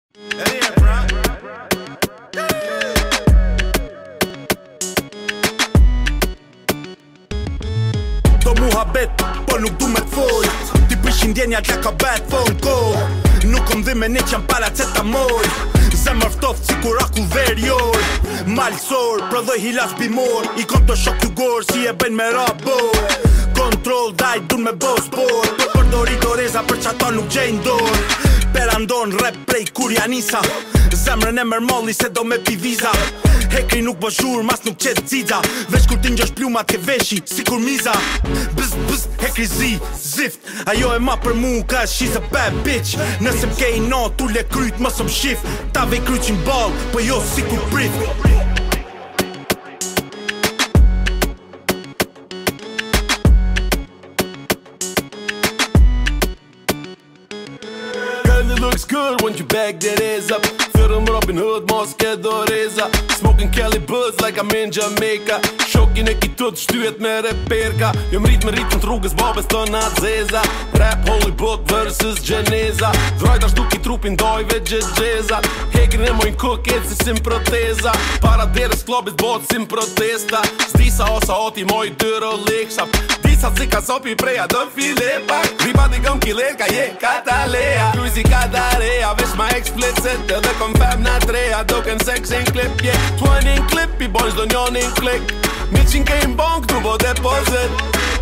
Do muhabet, po nuk du me t'fol. Ti prishin djenja t'ja ka bet phone call. Nuk kom dhe me ne qam paracetamol. Zemër ftoft si kur aku verjor. Malsor, prodhoj hilas bimor. I kom të shok jugor si e ben me rabor. Kontrol daj dun me bo spor. Përdori doreza për qato nuk gjejnë dor. Perandon rap prej kur janisa. Zemrën e mërmolli se do me pi viza. Hekri nuk bë shur, mas nuk qet ziza. Veç kur ti ngjosh plumat ke veshi, si kur miza. Bzz, bzz, hekri zi, zift. Ajo e ma për mu, ka she's a bad bitch. Nëse m'kej no, tu le kryt, mos më shif. Ta vej kryqin ball, po jo si kur prit. It looks good when you back that ass up. Film Robin Hood, moske do reza. Smoking Cali Buds like I'm in Jamaica. Shokin e kitut shtyhet me reperka. Jo mrit me ritën t'rrugës babes të nazeza. Rap Hollywood versus Gjeneza. Vrojt ashtu ki trupin dojve gjezgjeza. Hekrin e mojnë koket si sim proteza. Para deres klobit bot sim protesta. Zdisa osa oti moj dyro leksha. Disa si ka sopi preja do file pak. Riba di gëm kiler ka je katalea. Luisi kadarea, vesh ma explicit. Edhe kom fem na treja, doken sex in clip. Yeah, 20 in clip, i bojnë zdo njon in klik. 100k in bank, tu bo deposit.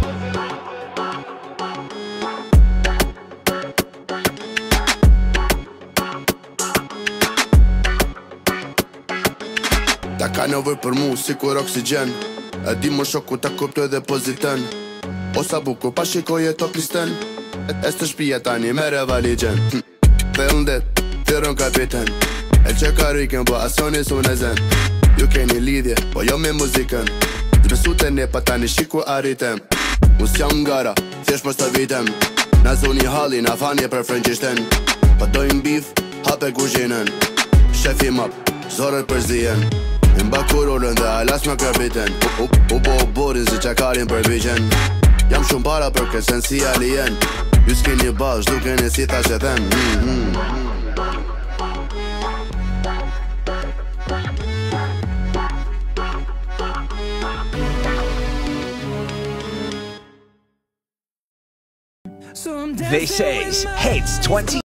Ta ka nevoj për mu si kur oksigen. E di më shoku ta kuptoj dhe poziten. Osa buku pa shikoje top listen. E stë shpija tani mere valigjen. Thellën det, thyrën kapiten. E që ka rikën, po asoni su në zen. Ju keni lidhje, po jo me muzikën. Zbesu të ne pa tani shiku arritem. Unë s'jam ngara, thjesht mos të vitem. Na zoni halli, na fanje për frëngjishten. Pa dojnë bif, hape kuzhinën. Shefi map, zorët për zijen. Mba kurorën dhe alas më kërbiten. U po borin si qakarin për vijen. Jam shumë para për kësen si alien. Ju s'keni bash, duke në si thash e them. This is Hits 20.